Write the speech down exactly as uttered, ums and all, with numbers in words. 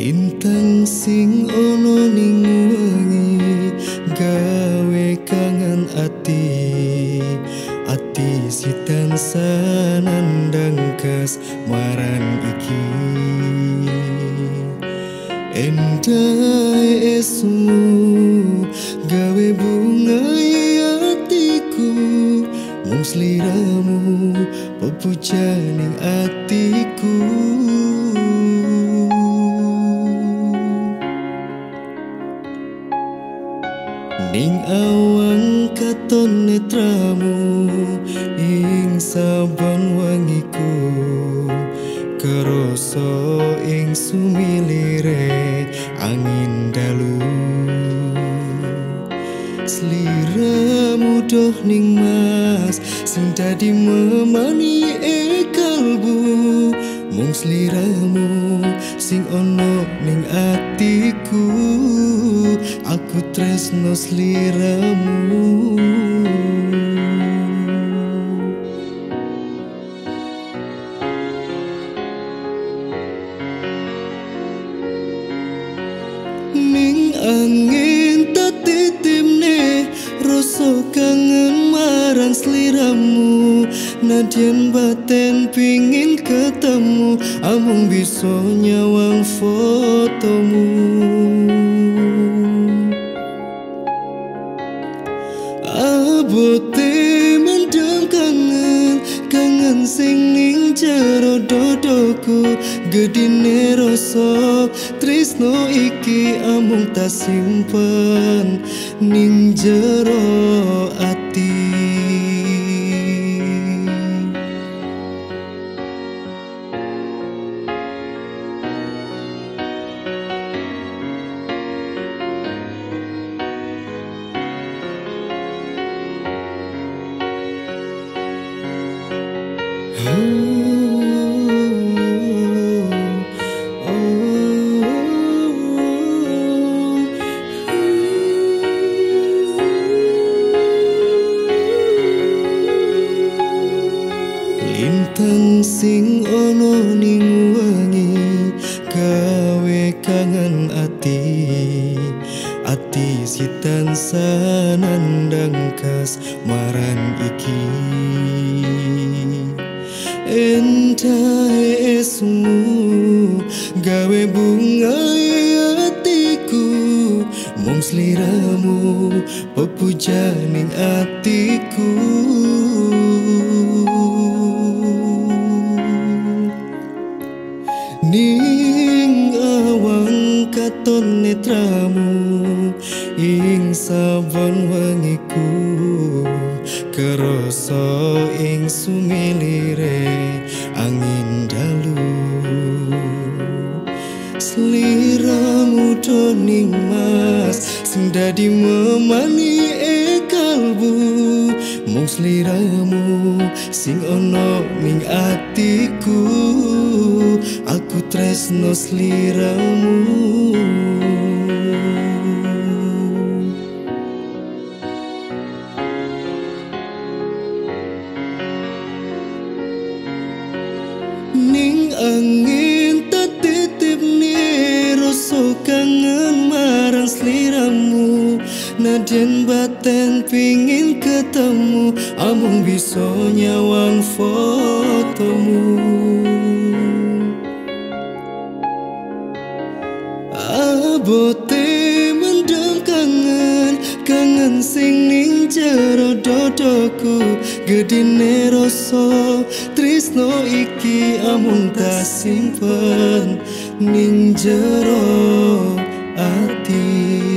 Lintang sing ono ning wengi gawe kangen ati ati si tansah nandang kas marang iki endai esmu gawe bungai atiku mung sliramu pepujaning atiku ning awang katon netramu ing saben wengiku kerasa ing sumilire angin dalu sliramu doh ning mas sing dadi memani e kalbu mung sliramu sing ono ning atiku aku tresno sliramu ning angin tatitipne rasa kangen marang sliramu nadyan baten pingin ketemu amung bisa nyawang fotomu abote mendem kangen kangen sing ning jero dodoku gedine rasa tresno iki amung tak simpen ning jero ati lintang sing ono ning wengi gawe kangen ati ati si tansah nandang kas marang iki entai esmu gawe bungai atiku mung sliramu pepujaning atiku ning awang katon netramu ing saben wengiku kerasa ing sumilire angin dalu sliramu doning mas sing dadi memani e kalbu mung sliramu sing ono ning atiku aku tresno sliramu ning angin tatitipne rasa kangen marang sliramu nadyan baten pingin ketemu amung bisa nyawang fotomu abote mendem kangen kangen sing ning jero dodoku gedine rasa tresno iki amung tak simpen ning jero ati